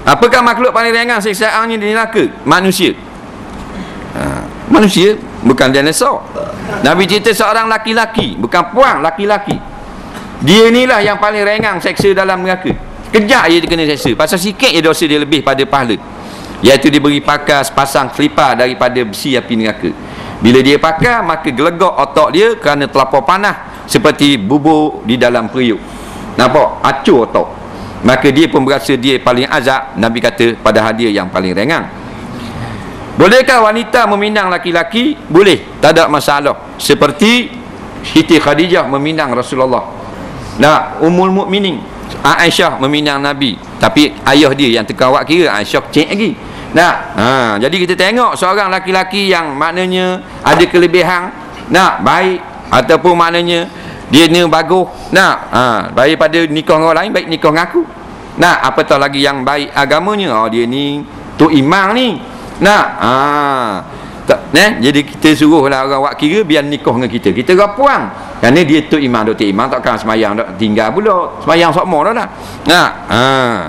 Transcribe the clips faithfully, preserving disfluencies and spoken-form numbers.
Apakah makhluk paling ringan siksaannya di neraka? Manusia. Ha, manusia, bukan dinosaur. Nabi cerita seorang laki-laki, bukan puang, laki-laki. Dia inilah yang paling ringan seksa dalam neraka. Kejap dia kena seksa, pasal sikit je dosa dia lebih pada pahala, iaitu diberi pakar sepasang selipar daripada besi api neraka. Bila dia pakar, maka gelegak otak dia kerana terlampau panas, seperti bubur di dalam periuk. Nampak? Acur otak. Maka dia pun berasa dia paling azab. Nabi kata pada hadiah yang paling ringan. Bolehkah wanita meminang laki-laki? Boleh, tak ada masalah. Seperti Siti Khadijah meminang Rasulullah. Nah, Ummul Mukminin Aisyah meminang Nabi. Tapi ayah dia yang terkawak kira Aisyah kecil lagi. Nah, ha, jadi kita tengok seorang laki-laki yang maknanya ada kelebihan, nak baik, ataupun maknanya dia ni bagus, nak ha, baik pada nikah orang lain, baik nikah dengan aku. Nah, apatah lagi yang baik agamanya, oh dia ni tu imam ni. Nak ha, tak, ne? Jadi kita suruhlah orang wak kira biar nikah dengan kita. Kita rapuang. Kerana dia tu imam, tu imam takkan semayang tak tinggal pula. Semayang sokmo dah dah. Nah, ha.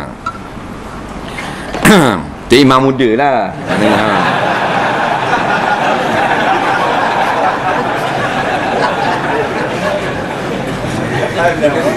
Tu imam muda lah. Ha.